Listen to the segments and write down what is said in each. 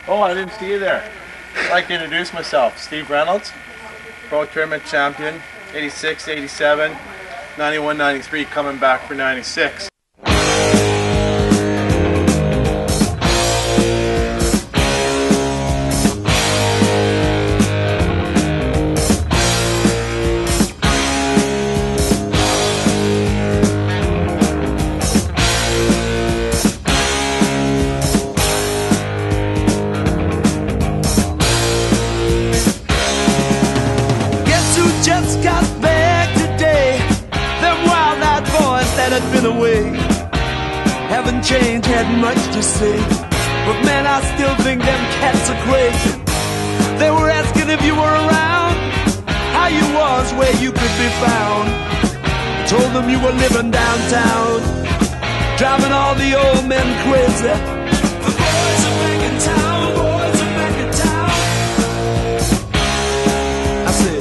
Oh, I didn't see you there. I'd like to introduce myself. Steve Reynolds, Pro Tournament Champion, 86, 87, 91, 93, coming back for 96. Just got back today. Them wild-eyed boys that had been away haven't changed, had much to say. But man, I still think them cats are crazy. They were asking if you were around, how you was, where you could be found. Told them you were living downtown, driving all the old men crazy. The boys are back in town, the boys are back in town. I said,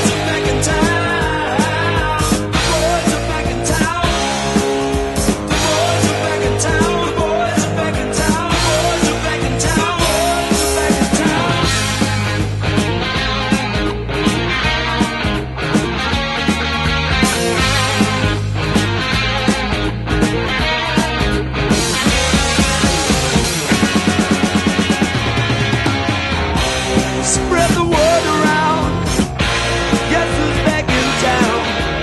spread the word around. Guess who's back in town?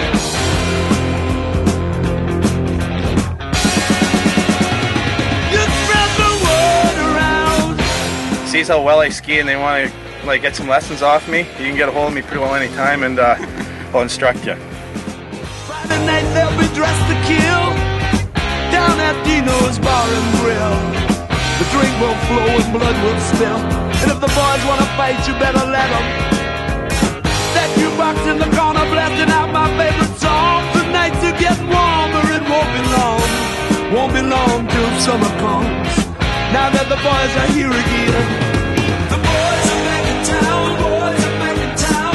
You spread the word around. Sees how well I ski and they want to get some lessons off me. You can get a hold of me pretty well anytime, and I'll instruct you. Friday night they'll be dressed to kill down at Dino's Bar and Grill. The drink will flow and blood will spill. And if the boys wanna fight, you better let them. That jukebox in the corner blasting out my favorite song. The nights are getting warmer, it won't be long. Won't be long till summer comes. Now that the boys are here again. The boys are back in town, the boys are back in town.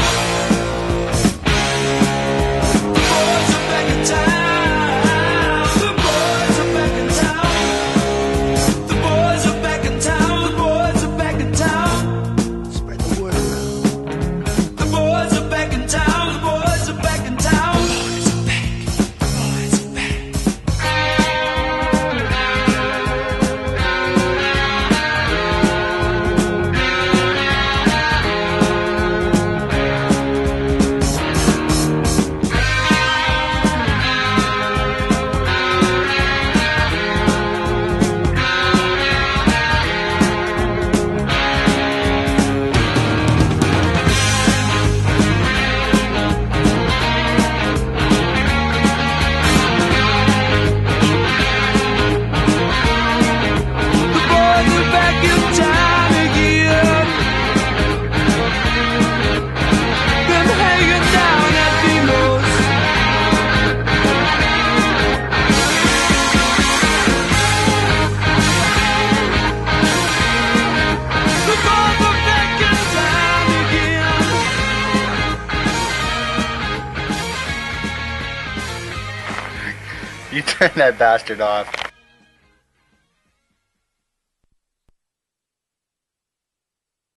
The boys are back in town. The boys are back in town. The boys are back in town. The boys are back in town. Spread the word around. The boys are back in town. The boys are back in town. The boys are back. The boys are back. You turn that bastard off.